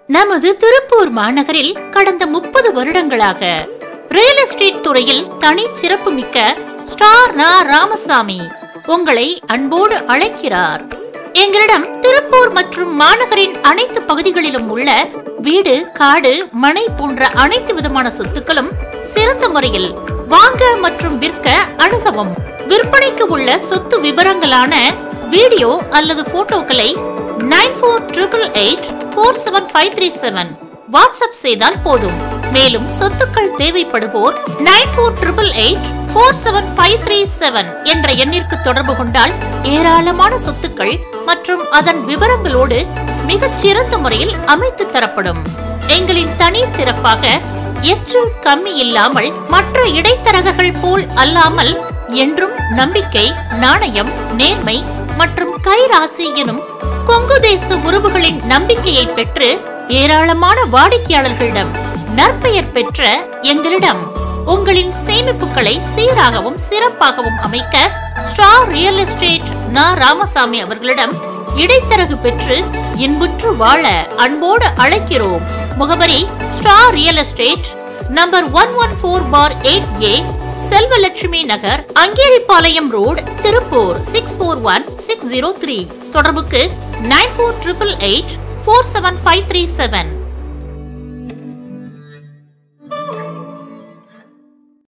நமது திருப்பூர் மாநகரில் கடந்த 30 வருடங்களாக ரியல் எஸ்டேட் துறையில் தனி சிறப்பு மிக்க ஸ்டார் நா ராமசாமி உங்களை அன்போடு அழைக்கிறார். எங்களிடம் திருப்பூர் மற்றும் மாநகரின் அனைத்து பகுதிகளிலும் உள்ள வீடு, காடு, மனை போன்ற அனைத்து விதமான சொத்துக்களும் சிறந்த முறையில் வாங்க மற்றும் விற்க அணுகவும். விற்பனைக்கு உள்ள சொத்து விவரங்களான வீடியோ அல்லது போட்டோக்களை 9488847537 வாட்ஸ்அப் செய்தால் போதும். மேலும் சொத்துக்கள் தேவைப்படுவோர் 9488847537 என்ற எண்ணிற்கு தொடர்பு கொண்டால் ஏராளமான சொத்துக்கள் மற்றும் அதன் விவரங்களோடு மிகச் சிறந்த முறையில் அமைத்து தரப்படும். எங்களின் தனி சிறப்பாக எச்சு கம்மி இல்லாமல் மற்ற இடைத்தரகர்கள் போல் அல்லாமல் என்றும் நம்பிக்கை, நாணயம், நேர்மை மற்றும் கைராசி எனும் கொங்கு தேச உறவுகளின் நம்பிக்கையை பெற்று ஏராளமான வாடிக்கையாளர்களிடம் நற்பெயர் பெற்ற எங்களிடம் உங்களின் சேமிப்புகளை சீராகவும் சிறப்பாகவும் அமைக்க ஸ்டார் ரியல் எஸ்டேட் நா ராமசாமி அவர்களிடம் இடைத்தரகு பெற்று இன்புற்று வாழ அன்போடு அழைக்கிறோம். முகவரி star real estate number 114/8A, Selvalakshmi Nagar, Angeripalayam road, Tiruppur 641603. தொடர்புக்கு 9488847537.